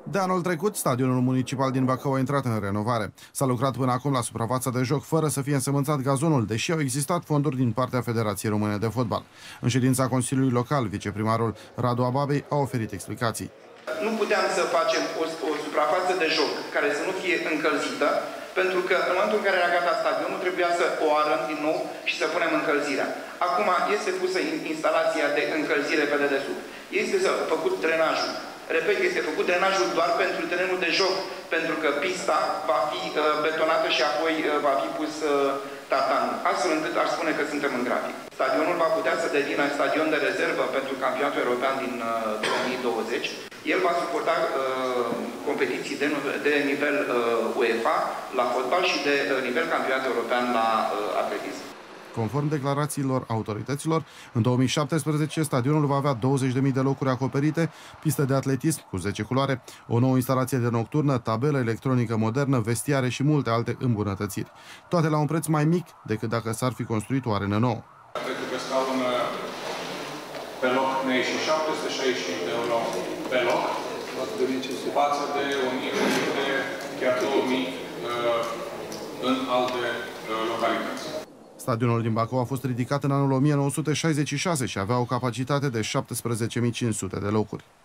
De anul trecut, stadionul municipal din Bacău a intrat în renovare. S-a lucrat până acum la suprafața de joc fără să fie însămânțat gazonul, deși au existat fonduri din partea Federației Române de Fotbal. În ședința Consiliului Local, viceprimarul Radu Ababei a oferit explicații. Nu puteam să facem o suprafață de joc care să nu fie încălzită, pentru că în momentul în care era gata stadionul, trebuia să o arăm din nou și să punem încălzirea. Acum este pusă instalația de încălzire pe dedesubt. Este făcut drenajul. Repet, este făcut drenajul doar pentru terenul de joc, pentru că pista va fi betonată și apoi va fi pus tartanul. Astfel încât aș spune că suntem în grafic. Stadionul va putea să devină stadion de rezervă pentru campionatul european din 2020. El va suporta competiții de nivel UEFA la fotbal și de nivel campionat european la atletism. Conform declarațiilor autorităților, în 2017 stadionul va avea 20.000 de locuri acoperite, piste de atletism cu 10 culoare, o nouă instalație de nocturnă, tabelă electronică modernă, vestiare și multe alte îmbunătățiri. Toate la un preț mai mic decât dacă s-ar fi construit o arenă nouă. Pentru că stau pe loc ne ieși 765 de euro pe loc, față de 1000, chiar 2000 în alte localități. Stadionul din Bacău a fost ridicat în anul 1966 și avea o capacitate de 17.500 de locuri.